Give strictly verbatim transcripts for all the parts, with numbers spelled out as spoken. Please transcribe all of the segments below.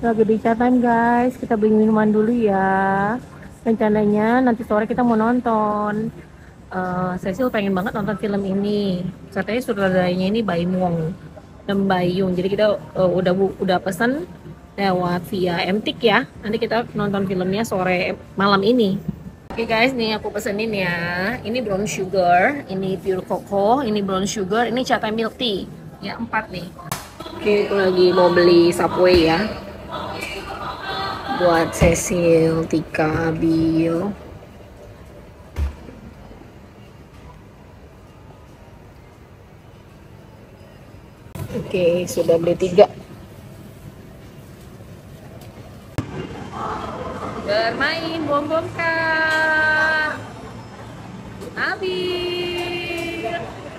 Lagi di chat time guys, kita beli minuman dulu ya. Rencananya nanti sore kita mau nonton. Eh Cecil pengen banget nonton film ini. Katanya sutradaranya ini Baim Wong dan Bayung. Jadi kita eh, udah bu- udah pesan lewat via M T I K ya. Nanti kita nonton filmnya sore malam ini. Oke guys, nih aku pesenin ya. Ini brown sugar, ini pure cocoa, ini brown sugar, ini chai milk tea. Ya empat nih. Oke, aku lagi mau beli Subway ya. Buat Cecil, Tika, Bill. Oke, sudah beli tiga. Bermain bom-bom kak. Habis.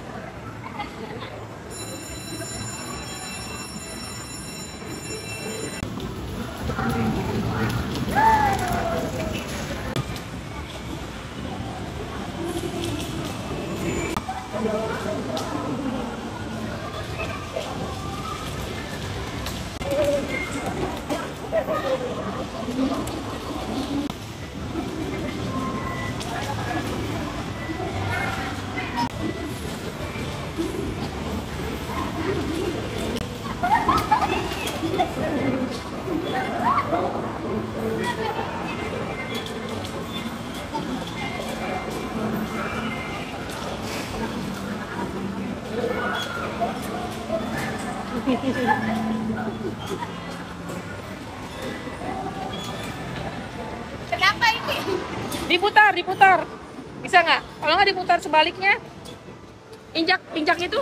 Kenapa ini? Diputar, diputar. Bisa nggak? Kalau nggak diputar sebaliknya, injak, injak itu.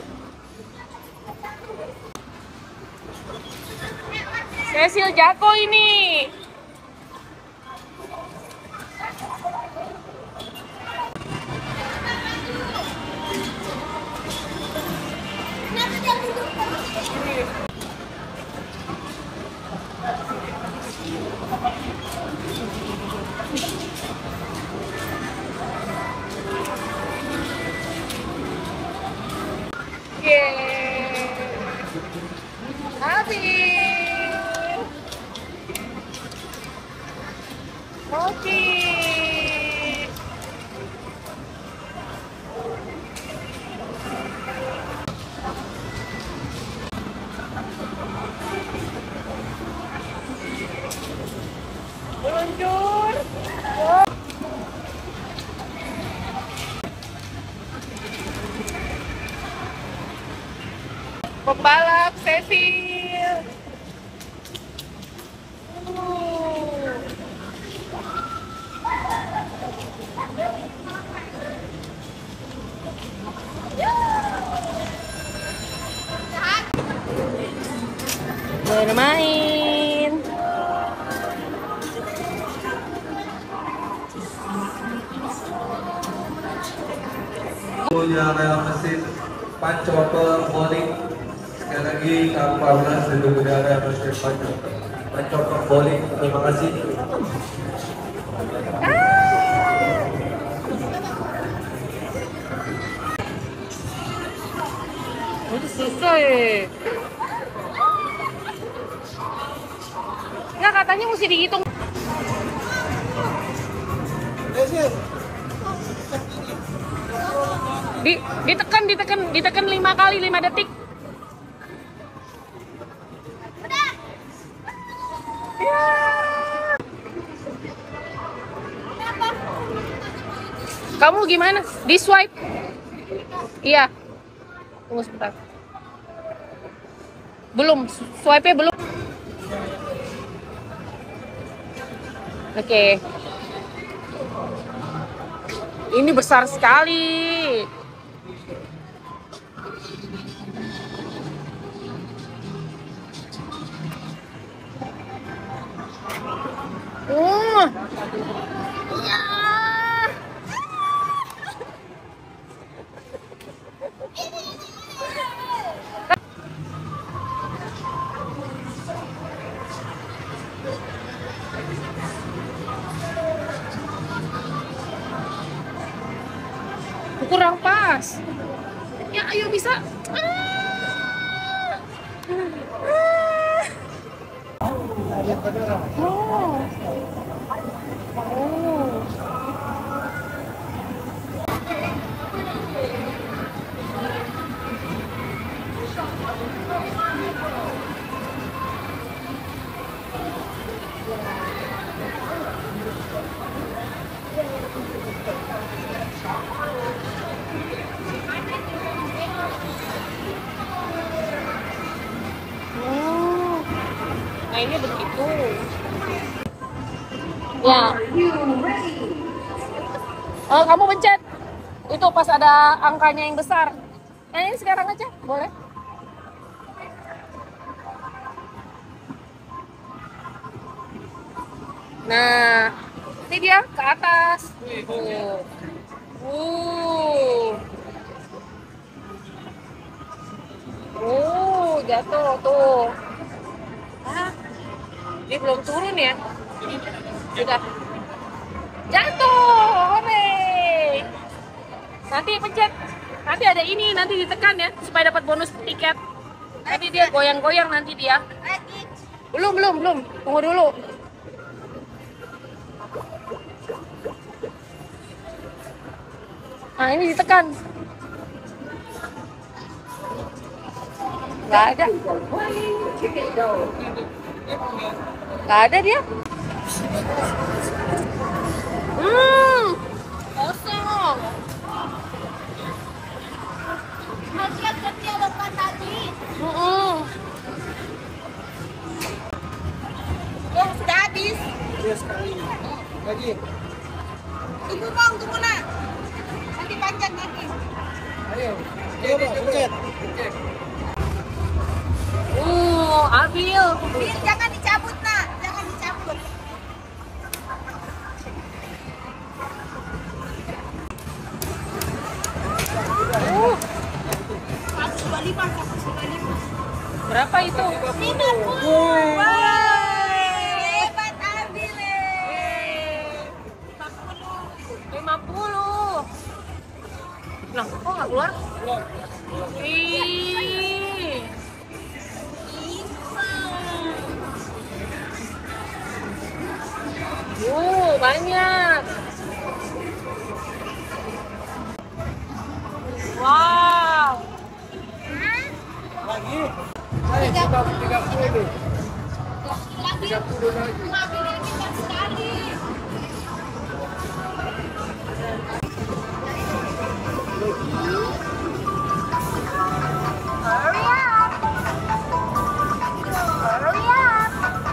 Cecil jago ini. Yeay. Habis. Oke. Meluncur. Pembalap Cecil. Uh. Bermain. Punya rel mesin pancoper bowling. Sekali lagi kami Pablas dan udara mesin pancoper pancoper bowling. Terima kasih. Itu susah ya. Nggak, katanya mesti dihitung. Di, ditekan, ditekan, ditekan lima kali, lima detik. Ya. Kamu gimana? Di swipe? Iya. Tunggu sebentar. Belum, swipe-nya belum. Oke. Ini besar sekali. Uh. Ya. Kurang pas. Ya, ayo bisa. Ah. Ah. Oh. Oh. Oh. Nah ini begitu. Ya. Oh, kamu pencet. Itu pas ada angkanya yang besar. Nah ini sekarang aja, boleh? Nah, ini dia ke atas. Tuh. Uh. Uh, jatuh tuh. Ah, ini belum turun ya? Sudah. Jatuh. Hore. Nanti pencet. Nanti ada ini, nanti ditekan ya supaya dapat bonus tiket. Nanti dia goyang-goyang nanti dia. Belum, belum, belum. Tunggu dulu. Nah, ini ditekan. Nggak ada. Nggak ada dia. Hmm, kosong. Masih kecil lepas tadi. Mm-mm. Oh, sudah habis. Iya sekali. Lagi. Tunggu bang, tunggu nak. Nanti panjang lagi. Ayo. Ayo bang, pencet. Pencet. Uh, Abil. Bil, jangan dicabut nak, jangan dicabut. Uh, seratus dua puluh lima, seratus dua puluh lima. berapa itu? lima puluh. Hebat Abil. lima puluh. lima puluh. Nah, kok nggak keluar? Ih. Uh, banyak. Wow. Lagi. Ayo kita tiga puluh. tiga puluh lagi. Abil ini kan sekali. Hurry up. Hurry up.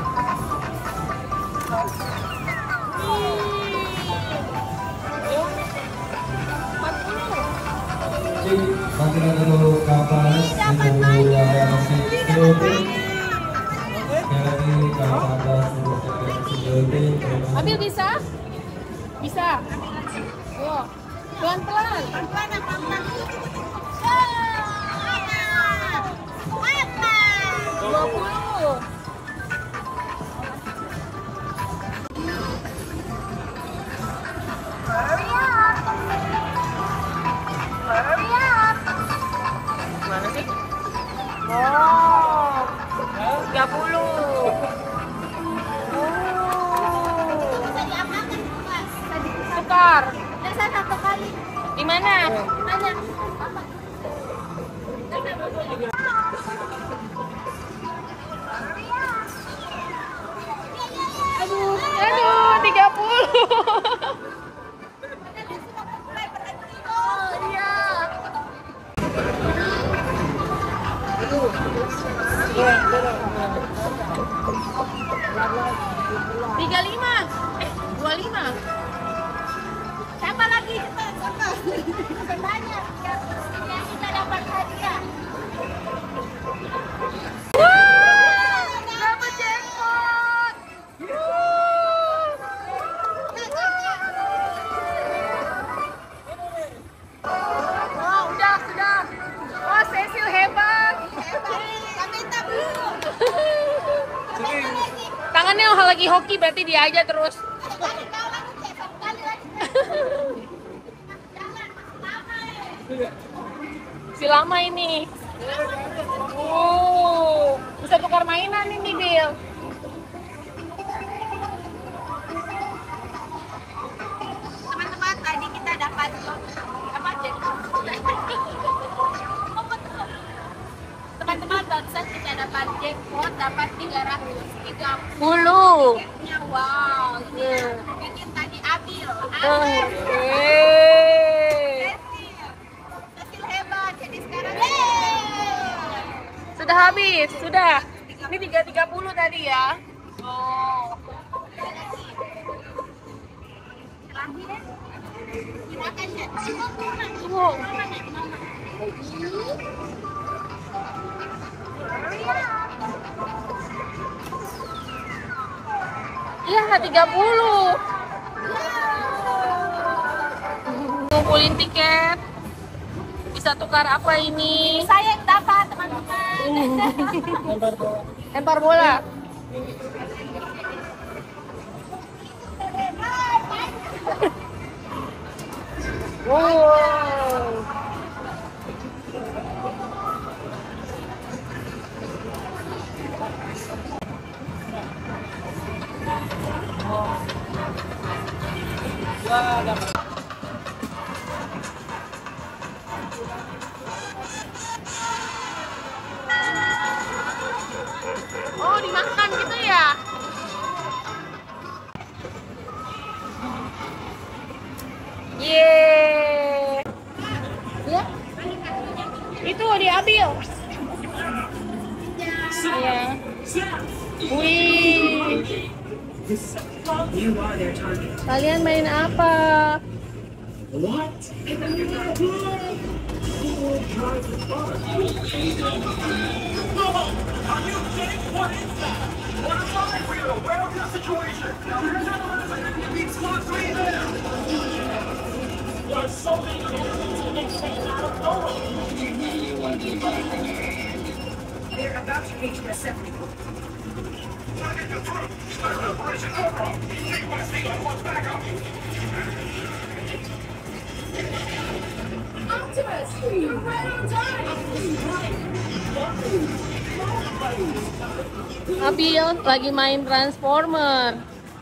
Jadi, bagi dulu kapal Dapat itu banyak. ada masih Dapat Security. banyak. Sekali lagi kapal sudah ada security. Abil bisa? Bisa. Oh, pelan-pelan. Pelan-pelan, pelan-pelan. Ah, apa? dua puluh. Hurry up. Hurry up. Mana sih? Oh, tiga puluh. Oh, Bisa diapakan, Mas? Tadi tukar. saya satu kali. Di mana? Tanya. Aduh, aduh, tiga puluh. Oh, iya. tiga puluh lima. Eh, dua puluh lima. Siapa lagi? Cepat, cepat. Banyak. Yang kita dapat hadiah. Wah, dapat jackpot. Oh, udah, sudah. Oh, Cecil hebat. Kami tak dulu. Tangannya lagi hoki, berarti dia aja terus. Kali kau lagi, Cek. Satu kali lagi. Jangan, lama ya. Si lama ini. Oh, bisa tukar mainan ini, Bill. jackpot dapat tiga ratus tiga Puluh. tiketnya. Wow, ini yang bikin tadi Abil. Eh. Cecil hebat, jadi sekarang yeay. Sudah habis, sudah. Ini tiga tiga puluh tadi ya. Oh. Terakhir, silakan ya. Tunggu, tunggu. Tunggu. Mama, Nek, Mama. Iya, tiga puluh. Ngumpulin tiket. Bisa tukar apa ini? Saya yang dapat, teman-teman. Lempar bola. Wow. Oh, dimakan gitu ya? Yeay. Ya. Itu diambil. Iya. Wih. Kalian main apa? They're about to reach the assembly point. Optimus, you're right on time. Abil lagi main Transformer.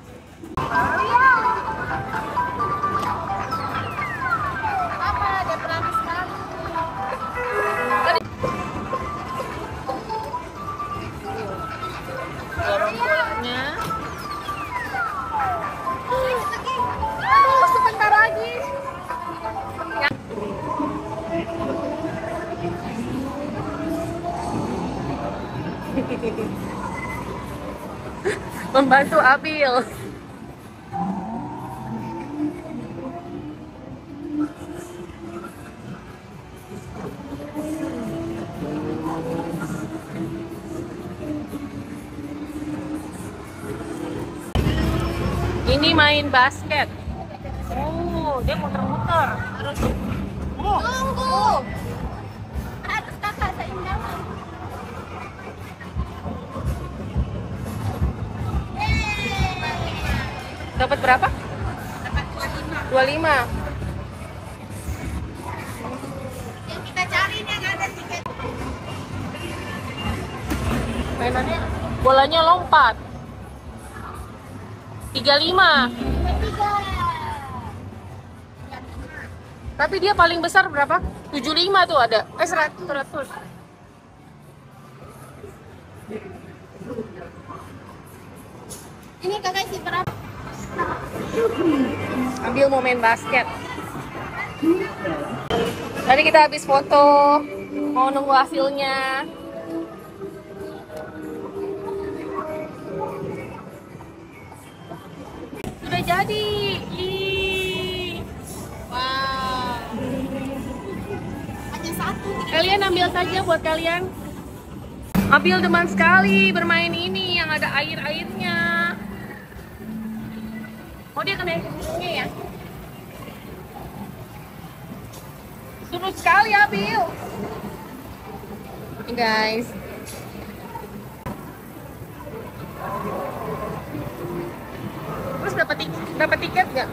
Apa, dia berani sekali. Dorong bolanya. Oh, sebentar lagi. Membantu Abil. Ini main basket. Oh, dia muter-muter. Oh, Tunggu. Atas kakak seimbang. dapat berapa? Dapat dua puluh lima. dua puluh lima. Yang kita cari ini yang ada tiket. Mainannya bolanya lompat. tiga puluh lima. Tiga. Tapi dia paling besar berapa? tujuh puluh lima tuh ada. Eh seratus. Ini kakak isi berapa? Ambil mau main basket. Tadi kita habis foto, mau nunggu hasilnya. Sudah jadi. Ih. Wow. Hanya satu. Kalian ambil saja buat kalian. Abil demen sekali bermain ini yang ada air-airnya. Oh dia kena hidungnya ya? Surut sekali Abil. Ini guys. Terus dapat tik dapat tiket nggak?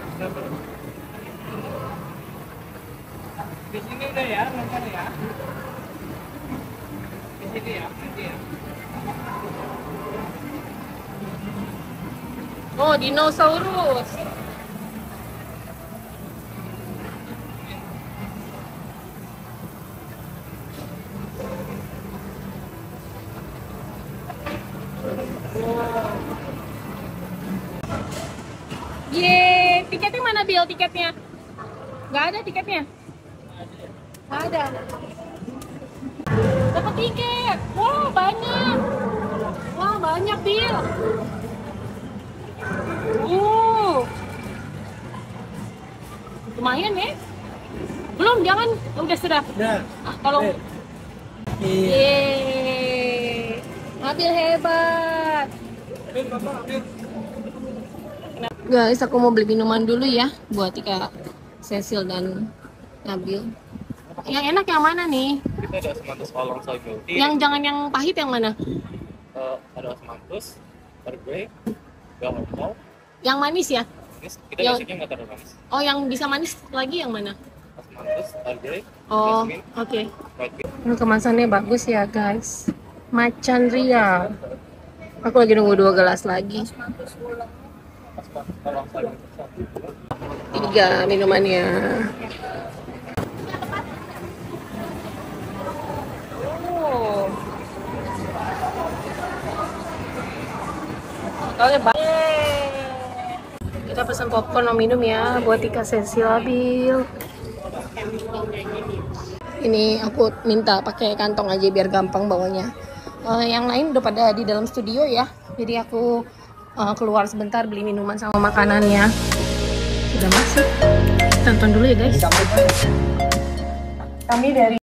Di sini udah ya, nonton ya. Di sini ya, nanti ya. Oh, dinosaurus. Yeay, tiketnya mana Bill tiketnya? Nggak ada tiketnya? Nggak ada. Dapat tiket. Wah, banyak. Wah, banyak Bill. Uh. Lumayan ya? Belum, jangan. Udah sudah. Nah, Ah, tolong. iya. Yeay. Nabil hebat. Guys, aku mau beli minuman dulu ya buat Tika, Cecil dan Nabil. Yang enak yang mana nih? Kita ada osmanthus oolong soy milk tea. Yang jangan yang pahit yang mana? Eh, ada osmanthus, Earl Grey, garamol. Yang manis ya? Ini kita Yang- basicnya nggak terlalu manis. Oh, yang bisa manis lagi yang mana? Osmanthus, Earl Grey, Oh, jasmine, oke. white bean. Ini kemasannya bagus ya guys. Macan Ria. Aku lagi nunggu dua gelas lagi. Osmanthus oolong soy milk tea. Tiga minumannya. Oh. Totalnya banyak. Kita pesan popcorn mau minum ya buat Tika, Cecil, Abil. Ini aku minta pakai kantong aja biar gampang bawanya. Eh, yang lain udah pada di dalam studio ya. Jadi aku eh, keluar sebentar beli minuman sama makanannya. Sudah masuk. Tonton dulu ya guys. Kami dari